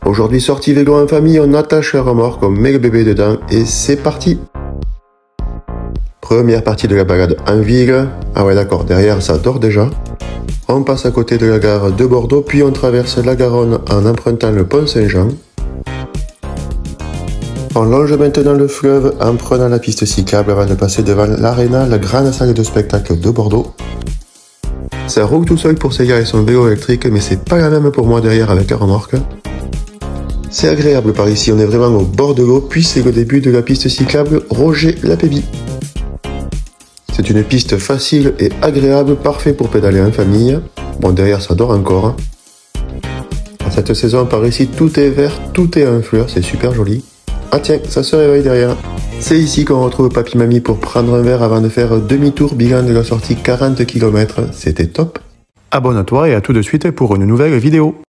Aujourd'hui sortie vélo en famille, on attache la remorque, on met le bébé dedans et c'est parti. Première partie de la balade en ville. Ah ouais d'accord, derrière ça dort déjà. On passe à côté de la gare de Bordeaux, puis on traverse la Garonne en empruntant le pont Saint-Jean. On longe maintenant le fleuve en prenant la piste cyclable avant de passer devant l'Arena, la grande salle de spectacle de Bordeaux. Ça roule tout seul pour Célia et son vélo électrique, mais c'est pas la même pour moi derrière avec la remorque. C'est agréable par ici, on est vraiment au bord de l'eau, puis c'est le début de la piste cyclable Roger Lapéby. C'est une piste facile et agréable, parfait pour pédaler en famille. Bon, derrière ça dort encore. À cette saison, par ici, tout est vert, tout est en fleurs, c'est super joli. Ah tiens, ça se réveille derrière. C'est ici qu'on retrouve papy-mamie pour prendre un verre avant de faire demi-tour, bilan de la sortie 40 km. C'était top. Abonne-toi et à tout de suite pour une nouvelle vidéo.